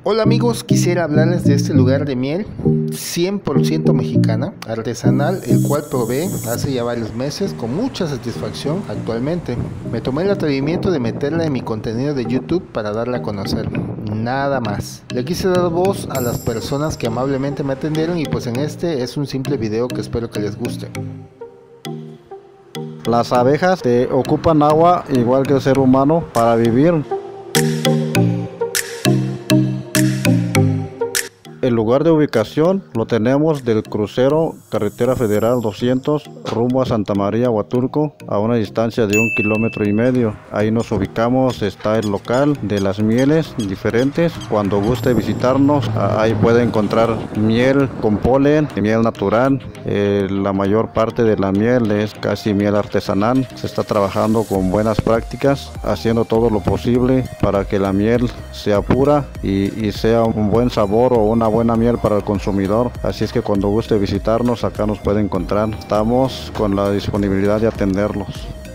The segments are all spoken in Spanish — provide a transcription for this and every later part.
Hola amigos, quisiera hablarles de este lugar de miel 100% mexicana, artesanal, el cual probé hace ya varios meses con mucha satisfacción. Actualmente me tomé el atrevimiento de meterla en mi contenido de YouTube para darla a conocer, nada más. Le quise dar voz a las personas que amablemente me atendieron y pues en este es un simple video que espero que les guste. Las abejas ocupan agua igual que el ser humano para vivir. El lugar de ubicación lo tenemos del crucero Carretera Federal 200 rumbo a Santa María, Huatulco, a una distancia de 1,5 km. Ahí nos ubicamos, está el local de las mieles diferentes. Cuando guste visitarnos, ahí puede encontrar miel con polen, miel natural. La mayor parte de la miel es casi miel artesanal. Se está trabajando con buenas prácticas, haciendo todo lo posible para que la miel sea pura y sea un buen sabor o una buena miel para el consumidor. Así es que cuando guste visitarnos, acá nos puede encontrar. Estamos con la disponibilidad de atenderlos.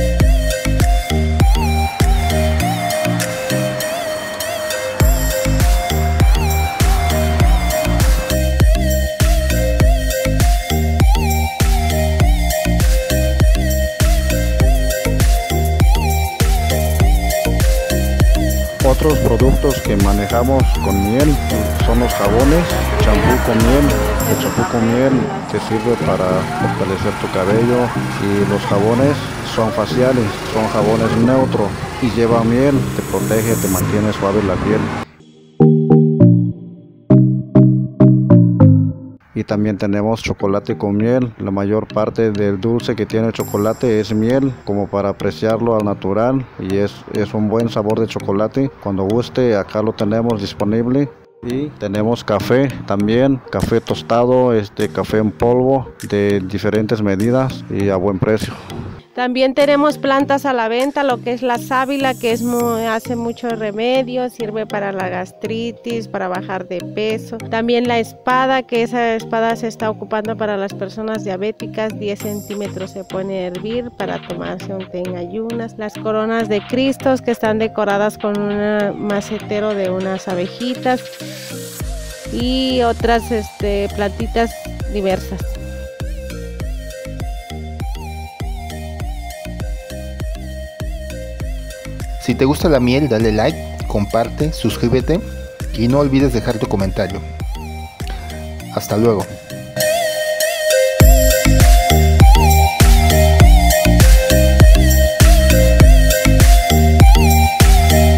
Otros productos que manejamos con miel son los jabones, champú con miel. El champú con miel te sirve para fortalecer tu cabello, y los jabones son faciales, son jabones neutros y lleva miel, te protege, te mantiene suave la piel. Y también tenemos chocolate con miel. La mayor parte del dulce que tiene el chocolate es miel, como para apreciarlo al natural, y es un buen sabor de chocolate. Cuando guste, acá lo tenemos disponible. Y tenemos café también, café tostado, café en polvo de diferentes medidas y a buen precio. También tenemos plantas a la venta, lo que es la sábila, que hace muchos remedios, sirve para la gastritis, para bajar de peso. También la espada, que esa espada se está ocupando para las personas diabéticas, 10 centímetros se pone a hervir para tomarse un té en ayunas. Las coronas de Cristos, que están decoradas con un macetero de unas abejitas y otras plantitas diversas. Si te gusta la miel, dale like, comparte, suscríbete y no olvides dejar tu comentario. Hasta luego.